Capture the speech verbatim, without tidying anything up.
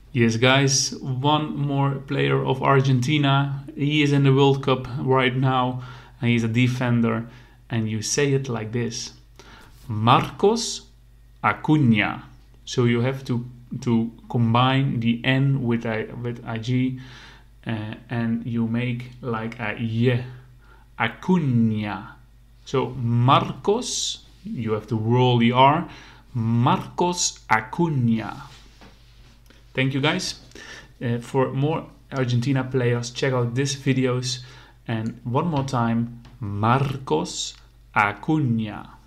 Yes, guys, one more player of Argentina. He is in the World Cup right now, and he's a defender. And you say it like this: Marcos Acuña. So you have to to combine the N with a with a G, uh, and you make like a Y. Acuña. So Marcos, you have to roll the R. Marcos Acuña. Thank you, guys. Uh, for more Argentina players, check out these videos. And one more time, Marcos Acuña.